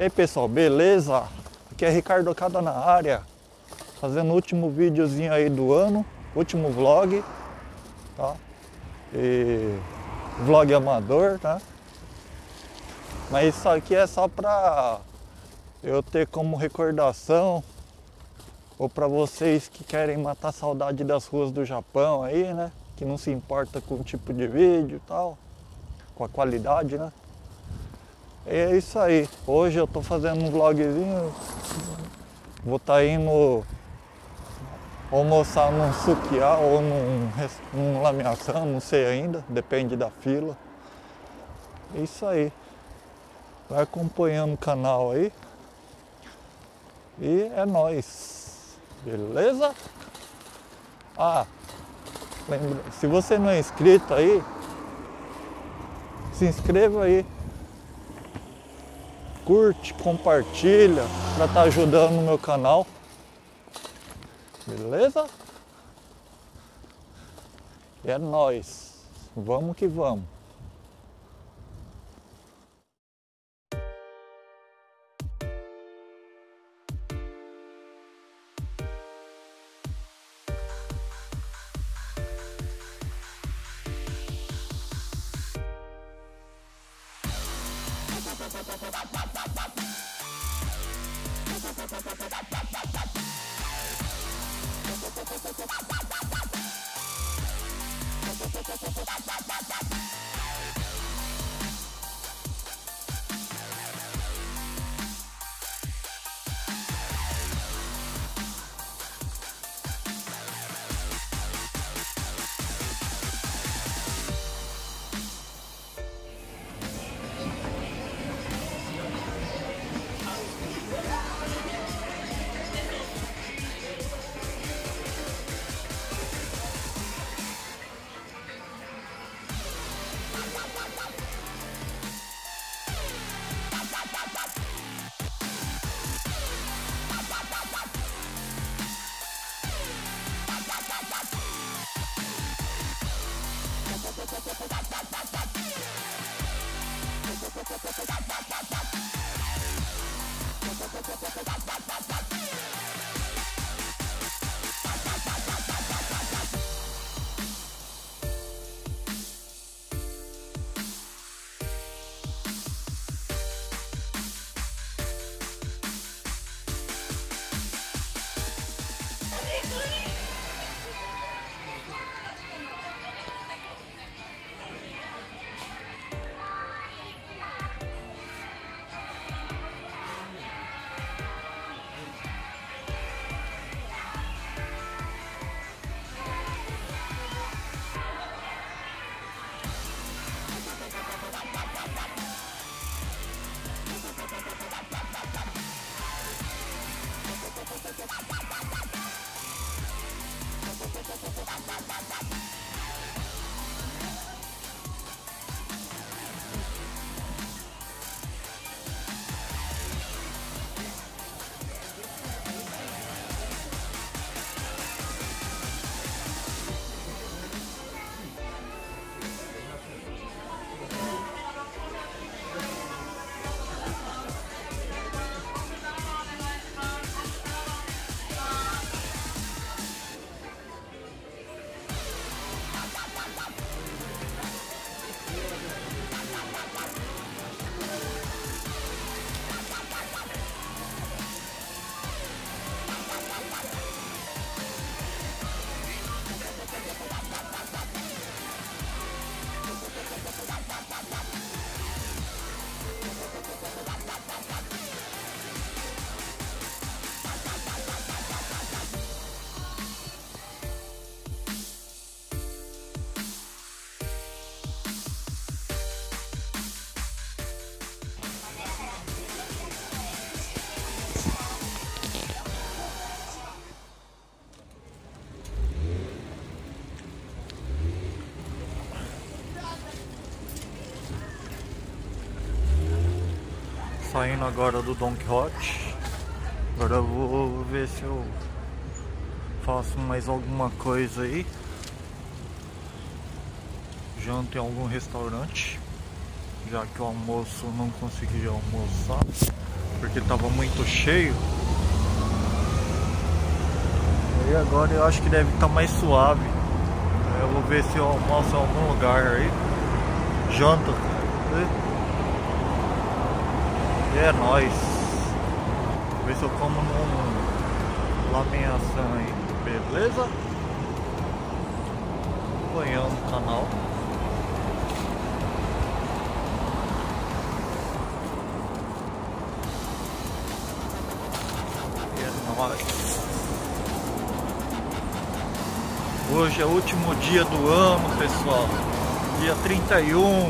E aí pessoal, beleza? Aqui é Ricardo Okada na área, fazendo o último videozinho aí do ano, último vlog, tá? E vlog amador, tá? Mas isso aqui é só pra eu ter como recordação, ou pra vocês que querem matar saudade das ruas do Japão aí, né? Que não se importa com o tipo de vídeo e tal, com a qualidade, né? É isso aí, hoje eu tô fazendo um vlogzinho, vou estar indo almoçar num sukiá ou num lameação, não sei ainda, depende da fila. É isso aí, vai acompanhando o canal aí e é nóis, beleza? Ah, lembra, se você não é inscrito aí, se inscreva aí. Curte, compartilha para estar ajudando o meu canal, beleza? E é nóis, vamos que vamos. Saindo agora do Don Quixote. Agora eu vou ver se eu faço mais alguma coisa aí. Janto em algum restaurante, já que o almoço não consegui almoçar. porque estava muito cheio. E agora eu acho que deve estar mais suave. Eu vou ver se eu almoço em algum lugar aí. Janta. E é nóis. Vou ver se eu como num laminhação aí. Beleza? Acompanhando o canal. E é nóis. Hoje é o último dia do ano, pessoal. Dia 31.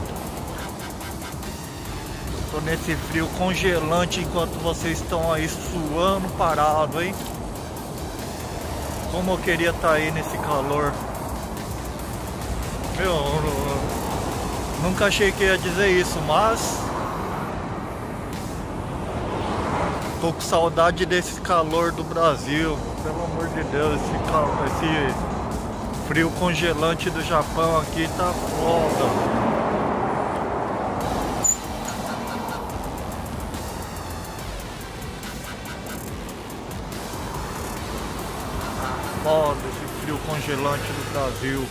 Tô nesse frio congelante enquanto vocês estão aí suando parado, hein? Como eu queria estar aí nesse calor. Meu, nunca achei que ia dizer isso, mas tô com saudade desse calor do Brasil. Pelo amor de Deus, esse frio congelante do Japão aqui tá foda. Foda esse frio congelante do Brasil.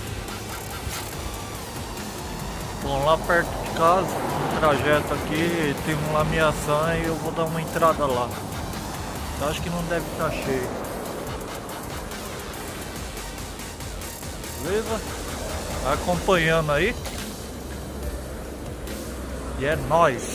Bom, lá perto de casa, no trajeto aqui, tem um lameação e eu vou dar uma entrada lá. Eu acho que não deve estar cheio. Beleza? Vai acompanhando aí. E é nóis!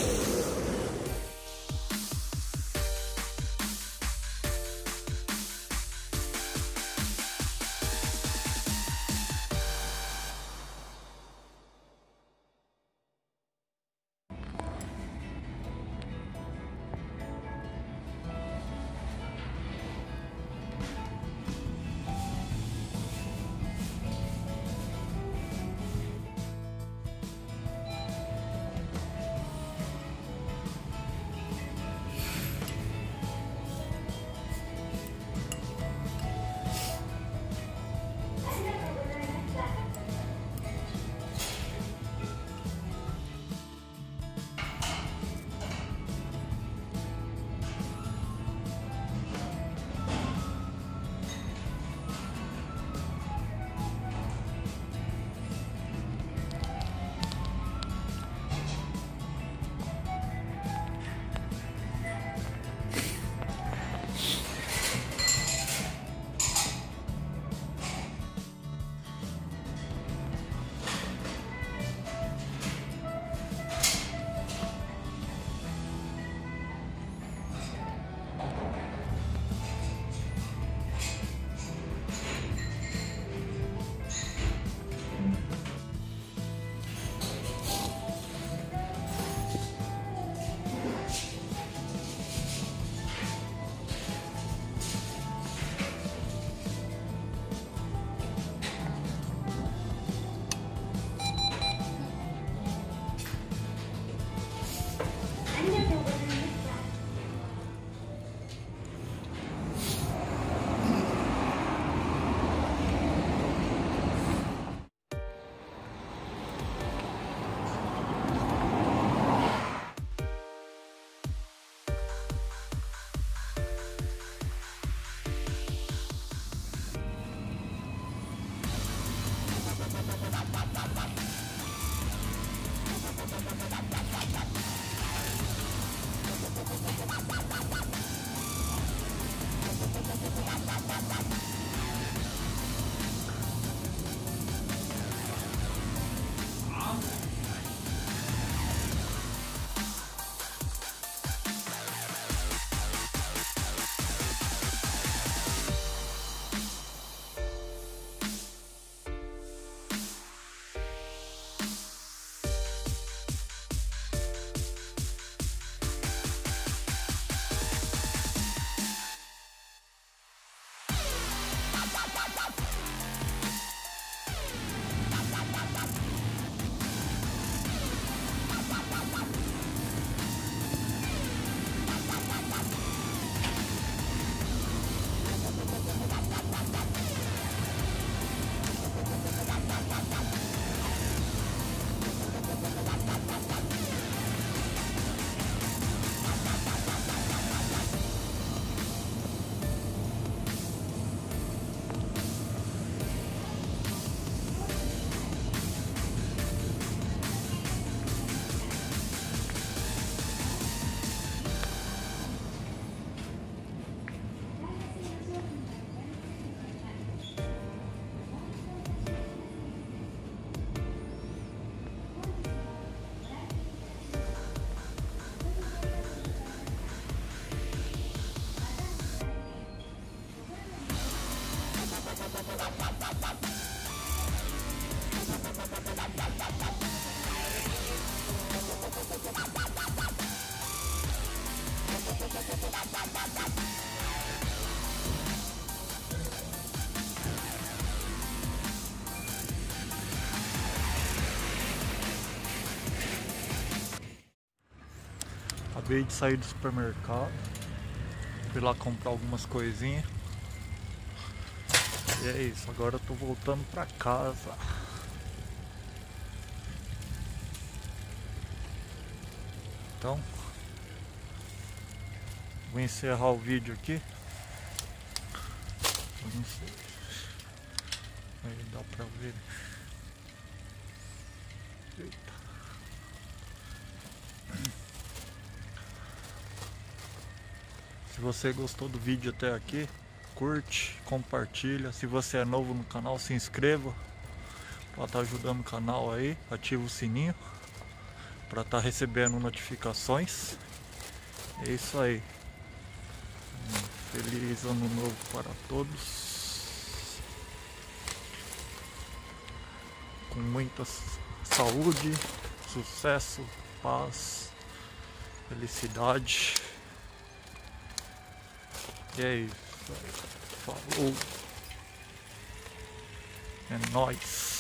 Acabei de sair do supermercado. Fui lá comprar algumas coisinhas. E é isso, agora eu tô voltando pra casa. Então, vou encerrar o vídeo aqui. Aí dá pra ver. Eita. Se você gostou do vídeo até aqui, curte, compartilha. Se você é novo no canal, se inscreva para estar ajudando o canal aí. Ativa o sininho para estar recebendo notificações. É isso aí. Feliz ano novo para todos. Com muita saúde, sucesso, paz, felicidade. E é isso. Falou. É nóis.